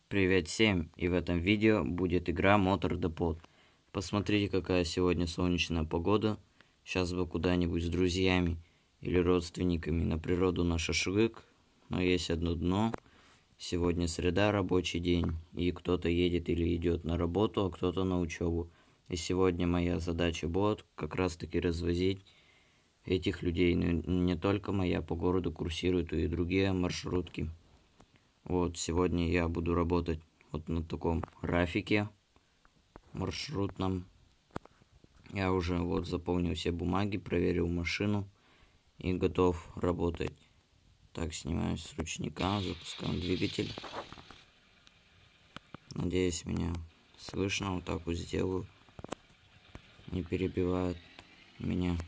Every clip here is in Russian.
Привет всем! И в этом видео будет игра Motor Depot. Посмотрите, какая сегодня солнечная погода. Сейчас бы куда-нибудь с друзьями или родственниками на природу на шашлык. Но есть одно дно. Сегодня среда, рабочий день. И кто-то едет или идет на работу, а кто-то на учебу. И сегодня моя задача будет как раз таки развозить этих людей. Но не только моя, по городу курсируют и другие маршрутки. Вот, сегодня я буду работать вот на таком графике маршрутном. Я уже вот заполнил все бумаги, проверил машину и готов работать. Так, снимаю с ручника, запускаем двигатель. Надеюсь, меня слышно. Вот так вот сделаю. Не перебивает меня.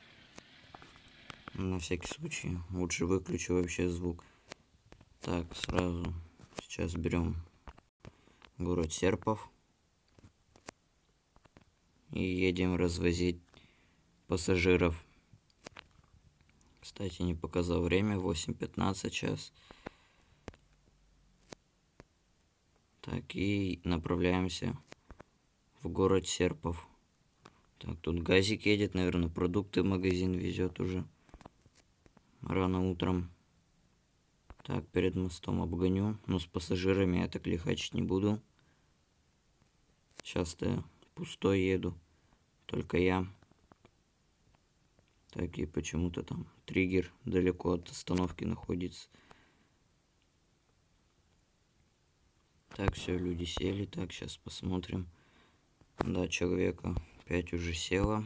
На всякий случай лучше выключу вообще звук. Так, сразу сейчас берем город Серпов и едем развозить пассажиров. Кстати, не показал время, 8:15 час. Так, и направляемся в город Серпов. Так, тут газик едет, наверное, продукты в магазин везет уже. Рано утром. Так, перед мостом обгоню. Но с пассажирами я так лихачить не буду. Сейчас-то пустой еду. Только я. Так, и почему-то там триггер далеко от остановки находится. Так, все, люди сели. Так, сейчас посмотрим. Да, человека 5 уже село.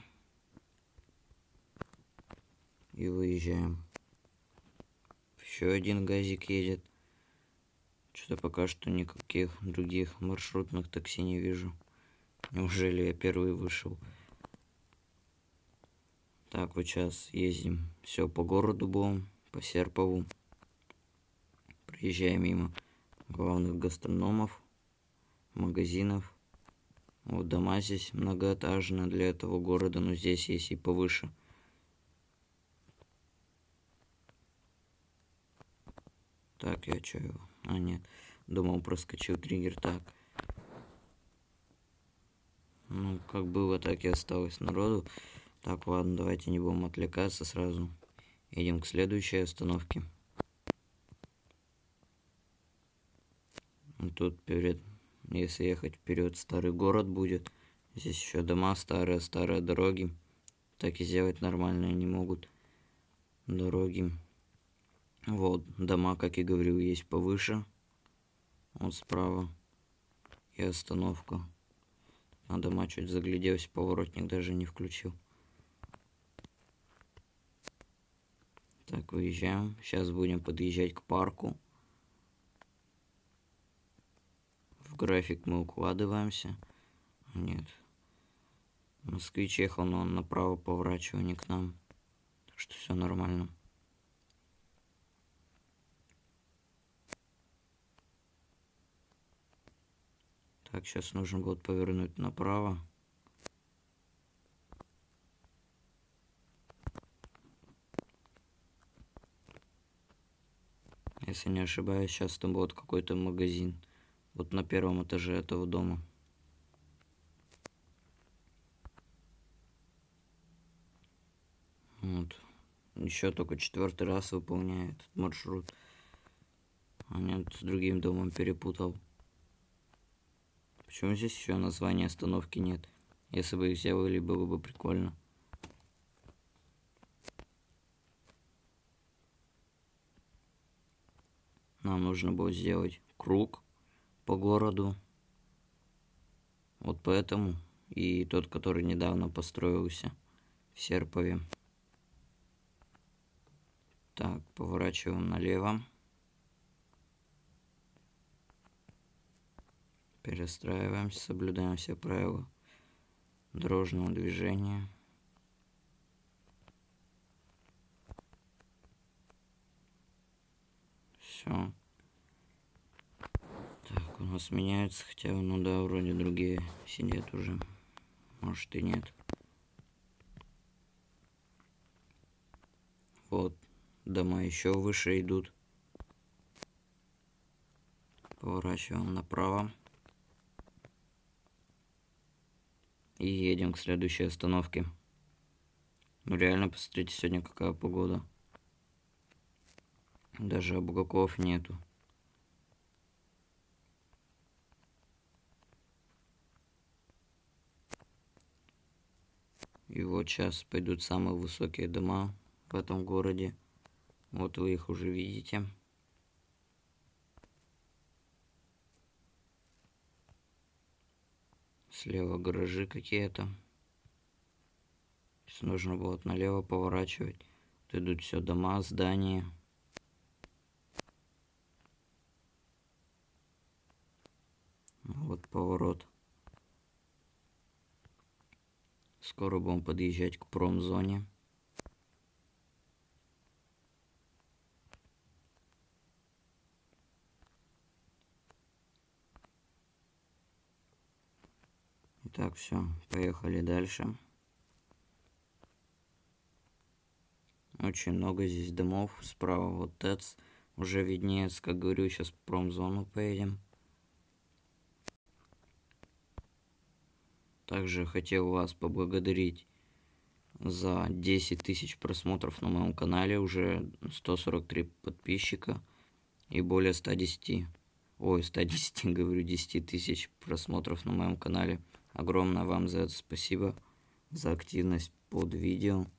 И выезжаем. Еще один газик едет. Что-то пока что никаких других маршрутных такси не вижу. Неужели я первый вышел? Так, вот сейчас ездим. Все по городу будем, по Серпову. Проезжаем мимо главных гастрономов, магазинов. Вот дома здесь многоэтажные для этого города, но здесь есть и повыше. Так, я что его? А, нет. Думал, проскочил триггер. Так. Ну, как было, так и осталось народу. Так, ладно, давайте не будем отвлекаться сразу. Едем к следующей остановке. Тут перед, если ехать вперед, старый город будет. Здесь еще дома старые дороги. Так и сделать нормально не могут дороги. Вот, дома, как и говорил, есть повыше. Вот справа. И остановка. На дома чуть загляделся, поворотник даже не включил. Так, выезжаем. Сейчас будем подъезжать к парку. В график мы укладываемся. Нет. Москвич ехал, но он направо поворачивал, не к нам. Так что все нормально. Так, сейчас нужно будет повернуть направо. Если не ошибаюсь, сейчас там будет какой-то магазин. Вот на первом этаже этого дома. Вот. Еще только 4-й раз выполняет этот маршрут. А нет, с другим домом перепутал. Почему здесь еще названия остановки нет? Если бы их сделали, было бы прикольно. Нам нужно было сделать круг по городу. Вот поэтому. И тот, который недавно построился в Серпове. Так, поворачиваем налево. Перестраиваемся, соблюдаем все правила дорожного движения. Все. Так, у нас меняется, хотя, ну да, вроде другие сидят уже. Может и нет. Вот, дома еще выше идут. Поворачиваем направо. И едем к следующей остановке. Ну реально, посмотрите, сегодня какая погода. Даже облаков нету. И вот сейчас пойдут самые высокие дома в этом городе. Вот вы их уже видите. Слева гаражи какие-то. Сейчас нужно будет налево поворачивать. Тут идут все дома, здания. Вот поворот. Скоро будем подъезжать к промзоне. Итак, все, поехали дальше. Очень много здесь домов. Справа вот ТЭЦ уже виднеется. Как говорю, сейчас в промзону поедем. Также хотел вас поблагодарить за 10 тысяч просмотров на моем канале. Уже 143 подписчика и более 110 говорю, 10 тысяч просмотров на моем канале. Огромное вам за это спасибо, за активность под видео.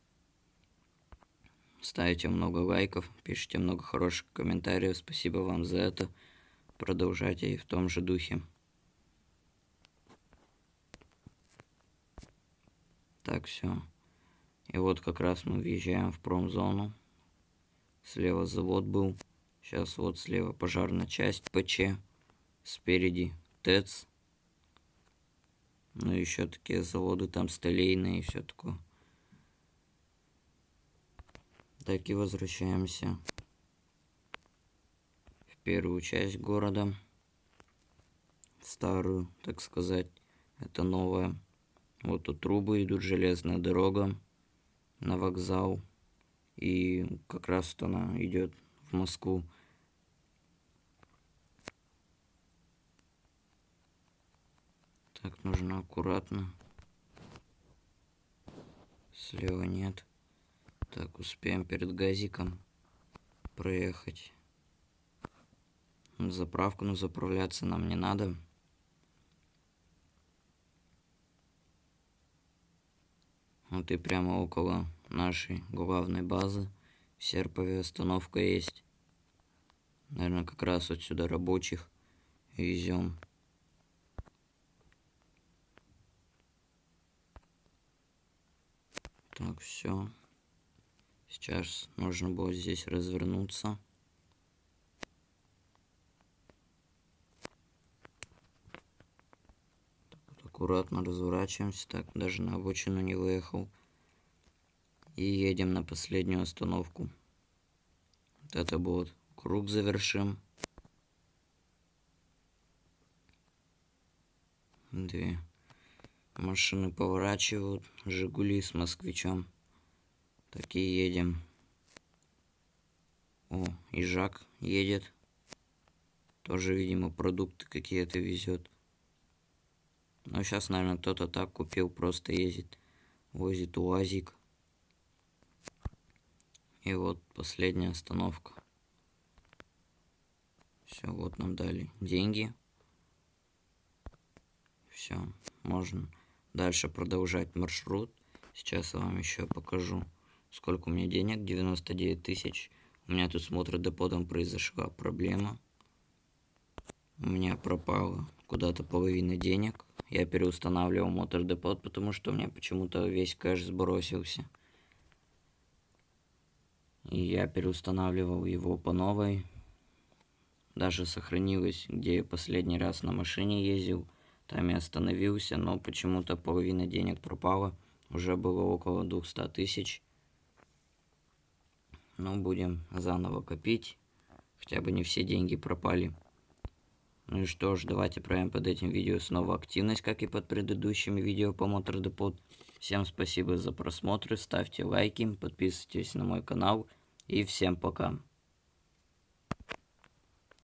Ставите много лайков, пишите много хороших комментариев. Спасибо вам за это. Продолжайте и в том же духе. Так, все. И вот как раз мы въезжаем в промзону. Слева завод был. Сейчас вот слева пожарная часть ПЧ. Спереди ТЭЦ. Ну и еще такие заводы там сталейные и все такое. Так и возвращаемся в первую часть города. В старую, так сказать. Это новая. Вот тут трубы идут, железная дорога на вокзал. И как раз вот она идет в Москву. Так, нужно аккуратно. Слева нет. Так, успеем перед газиком проехать. На заправку, но заправляться нам не надо. Вот и прямо около нашей главной базы в Серпове остановка есть. Наверное, как раз вот сюда рабочих везем. Так, все. Сейчас нужно будет здесь развернуться. Так, вот аккуратно разворачиваемся. Так, даже на обочину не выехал. И едем на последнюю остановку. Вот это будет круг завершим. Две машины поворачивают. Жигули с москвичом. Так и едем. О, и Жак едет. Тоже, видимо, продукты какие-то везет. Но сейчас, наверное, кто-то так купил, просто ездит. Возит УАЗик. И вот последняя остановка. Все, вот нам дали деньги. Все, можно дальше продолжать маршрут. Сейчас я вам еще покажу, сколько у меня денег. 99 тысяч. У меня тут с мотор-депотом произошла проблема. У меня пропала куда-то половина денег. Я переустанавливал мотор-депот, потому что у меня почему-то весь кэш сбросился. И я переустанавливал его по новой. Даже сохранилось, где я последний раз на машине ездил. Там я остановился, но почему-то половина денег пропала. Уже было около 200 тысяч. Но будем заново копить. Хотя бы не все деньги пропали. Ну и что ж, давайте проявим под этим видео снова активность, как и под предыдущими видео по Motor Depot. Всем спасибо за просмотр, ставьте лайки, подписывайтесь на мой канал и всем пока.